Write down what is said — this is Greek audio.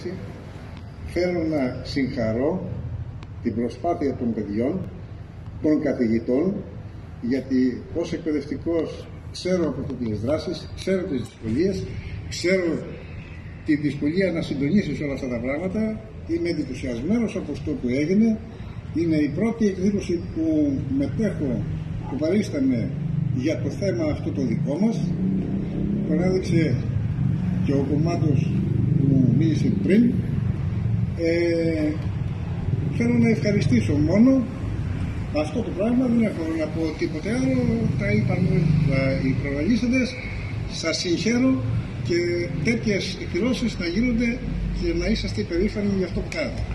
συνάντηση. Θέλω να συγχαρώ την προσπάθεια των παιδιών, των καθηγητών, γιατί ως εκπαιδευτικός ξέρω από τις δράσεις, ξέρω τις δυσκολίες, ξέρω τη δυσκολία να συντονίσεις όλα αυτά τα πράγματα. Είμαι ενθουσιασμένος από αυτό που έγινε. Είναι η πρώτη εκδήλωση που μετέχω, που παρίσταμε για το θέμα αυτό το δικό μας. Τον έδειξε και ο κομμάτος που μίλησε πριν. Θέλω να ευχαριστήσω μόνο αυτό το πράγμα, δεν έχω να πω τίποτε άλλο. Τα είπαν οι προλαλήσαντες. Σας συγχαίρω και τέτοιες εκδηλώσεις να γίνονται και να είσαστε υπερήφανοι για αυτό που κάνετε.